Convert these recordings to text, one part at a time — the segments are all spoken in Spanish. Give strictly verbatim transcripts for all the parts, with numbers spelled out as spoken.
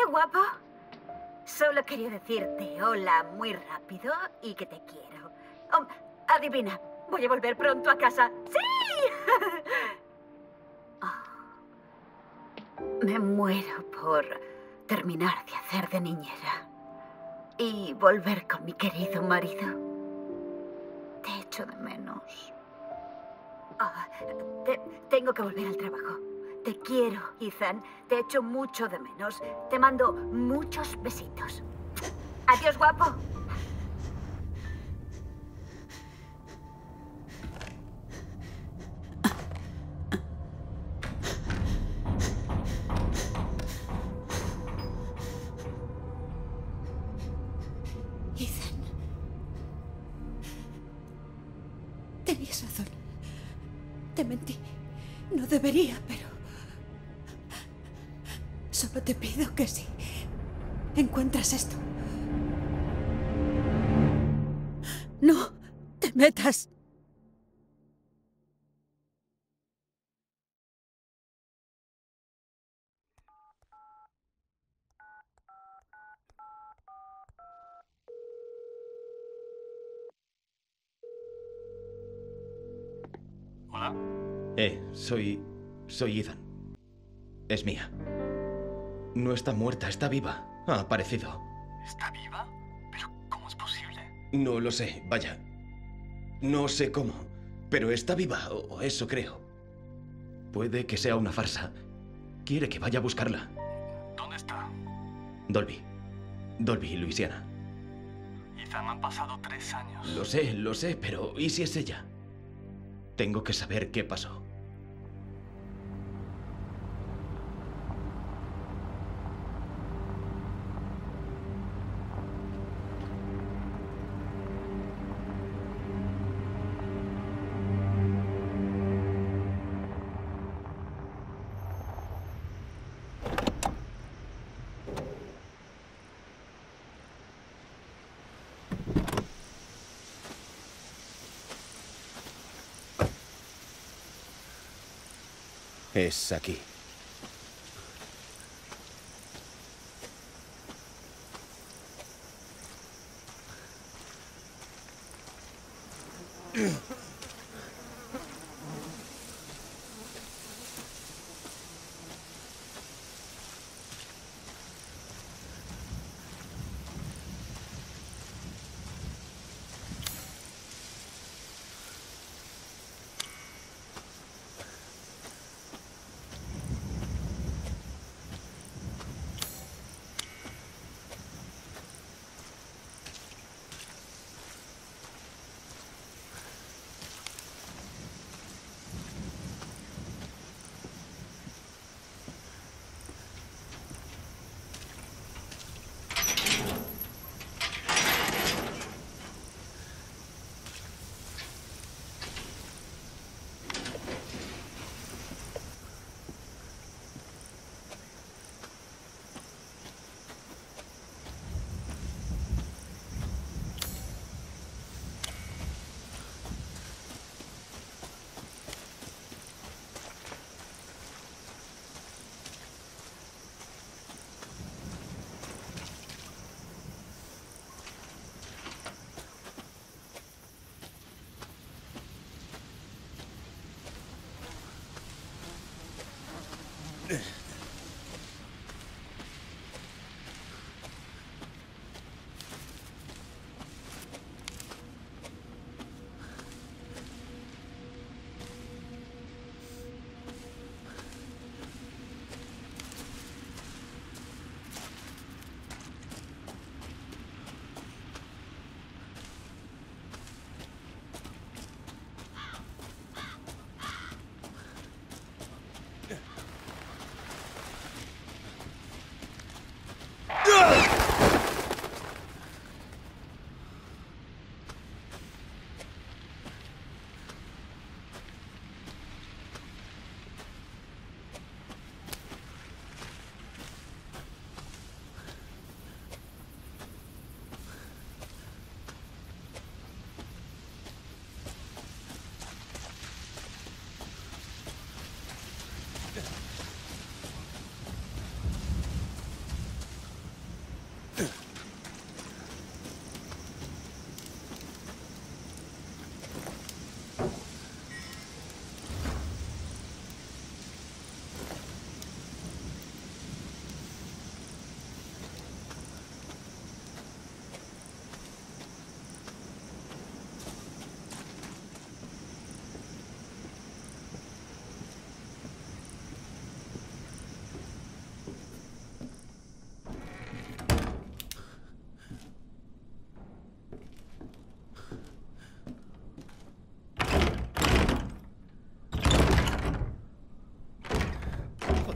guapo. Solo quería decirte hola muy rápido y que te quiero. Oh, adivina, voy a volver pronto a casa. ¡Sí! Oh, me muero por terminar de hacer de niñera y volver con mi querido marido. Te echo de menos. Oh, te, tengo que volver al trabajo. Te quiero, Ethan. Te echo mucho de menos. Te mando muchos besitos. Adiós, guapo. Ethan. Tenías razón. Te mentí. No debería, pero... Solo te pido que si encuentras esto... ¡No te metas! ¿Hola? Eh, soy... soy Ethan. Es mía. No está muerta, está viva. Ha aparecido. ¿Está viva? ¿Pero cómo es posible? No lo sé, vaya. No sé cómo, pero está viva, o eso creo. Puede que sea una farsa. Quiere que vaya a buscarla. ¿Dónde está? Dolby. Dolby, Luisiana. Ethan, han pasado tres años. Lo sé, lo sé, pero ¿y si es ella? Tengo que saber qué pasó. Es aquí.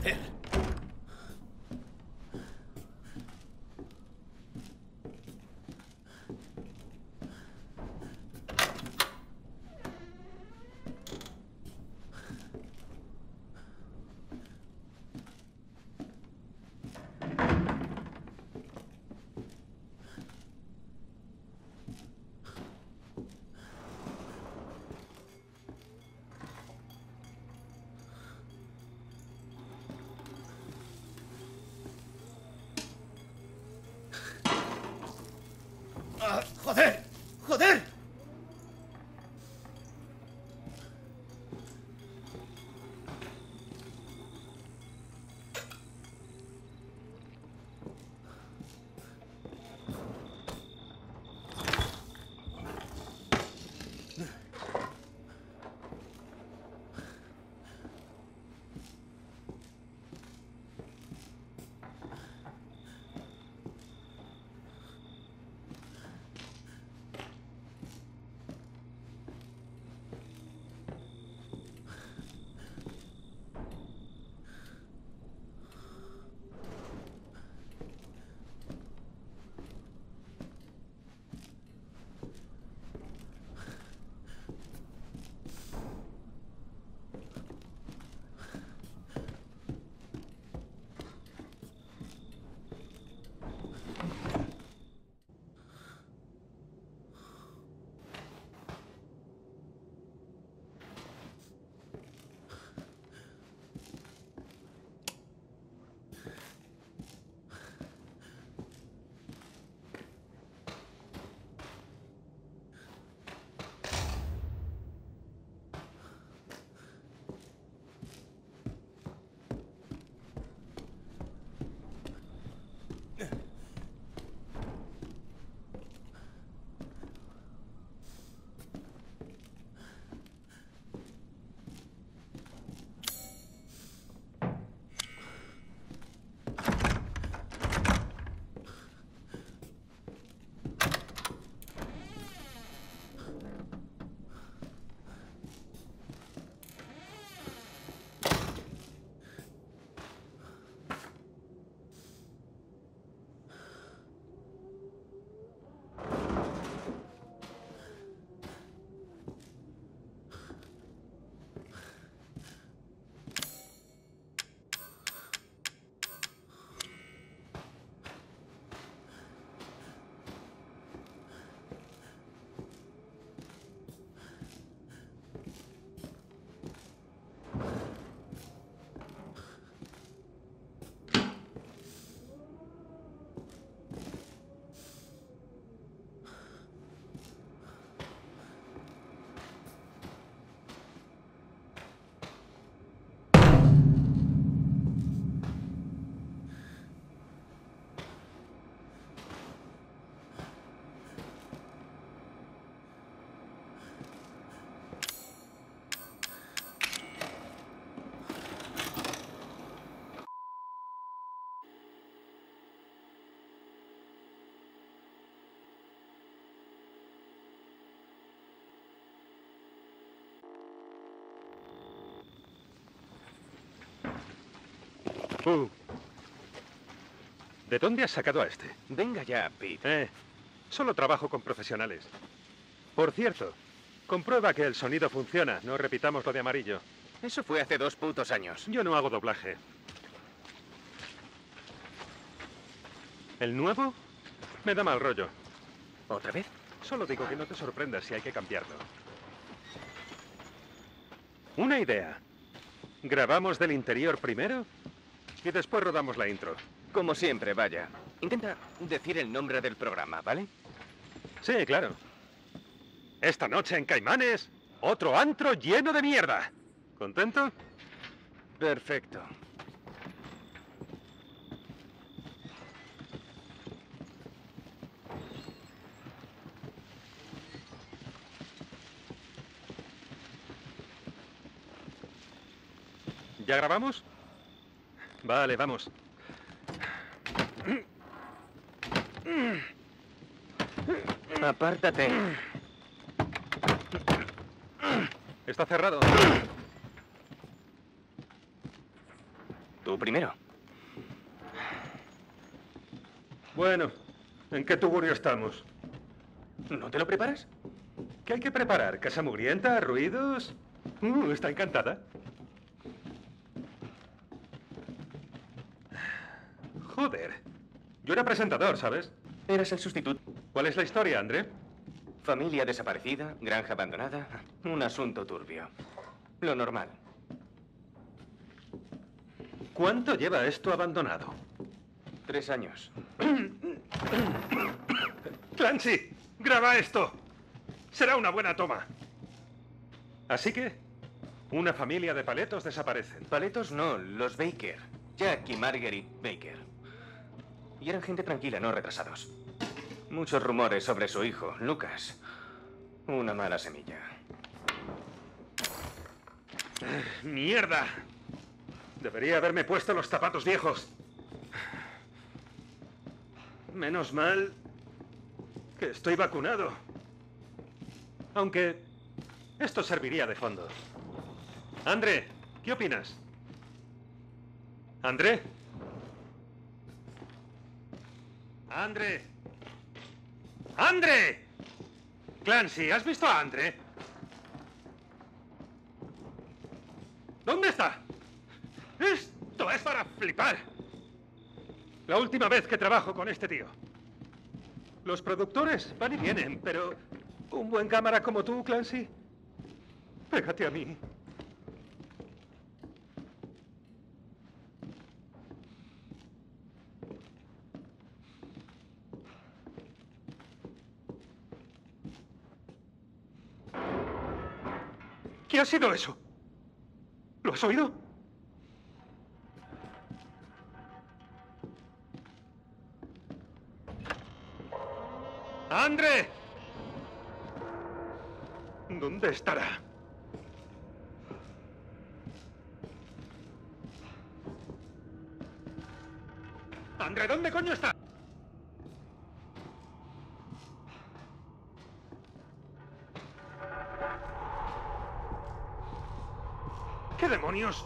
Joder. Ah, ¡joder! ¡Joder! Uh. ¿De dónde has sacado a este? Venga ya, Pete. Eh, solo trabajo con profesionales. Por cierto, comprueba que el sonido funciona. No repitamos lo de amarillo. Eso fue hace dos putos años. Yo no hago doblaje. ¿El nuevo? Me da mal rollo. ¿Otra vez? Solo digo que no te sorprendas si hay que cambiarlo. Una idea. ¿Grabamos del interior primero? Y después rodamos la intro. Como siempre, vaya. Intenta decir el nombre del programa, ¿vale? Sí, claro. Esta noche en Caimanes, otro antro lleno de mierda. ¿Contento? Perfecto. ¿Ya grabamos? Vale, vamos. Apártate. Está cerrado. Tú primero. Bueno, ¿en qué tugurio estamos? ¿No te lo preparas? ¿Qué hay que preparar? ¿Casa mugrienta? ¿Ruidos? Uh, está encantada. Joder. Yo era presentador, ¿sabes? Eras el sustituto. ¿Cuál es la historia, André? Familia desaparecida, granja abandonada, un asunto turbio. Lo normal. ¿Cuánto lleva esto abandonado? Tres años. Clancy, graba esto. Será una buena toma. Así que, una familia de paletos desaparecen. Paletos no, los Baker. Jack y Marguerite Baker. Y eran gente tranquila, no retrasados. Muchos rumores sobre su hijo, Lucas. Una mala semilla. ¡Mierda! Debería haberme puesto los zapatos viejos. Menos mal que estoy vacunado. Aunque esto serviría de fondo. André, ¿qué opinas? ¿André? ¡André! ¡André! Clancy, ¿has visto a André? ¿Dónde está? Esto es para flipar. La última vez que trabajo con este tío. Los productores van y vienen, pero un buen cámara como tú, Clancy, pégate a mí. ¿Qué ha sido eso? ¿Lo has oído? ¡André! ¿Dónde estará? ¡André, ¿dónde coño está? ¿Qué demonios?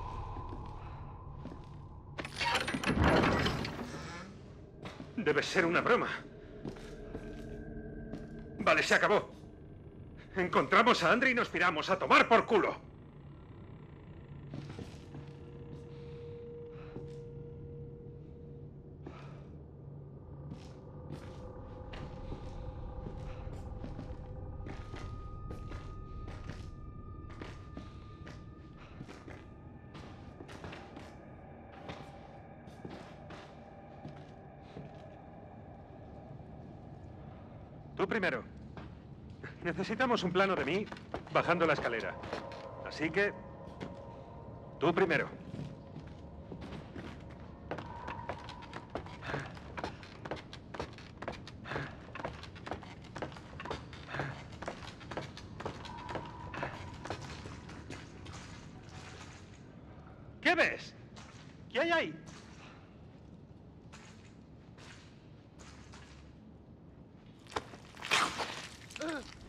Debe ser una broma. Vale, se acabó. Encontramos a André y nos piramos a tomar por culo. Tú primero. Necesitamos un plano de mí bajando la escalera. Así que... tú primero. ¿Qué ves? ¿Qué hay ahí? Uh.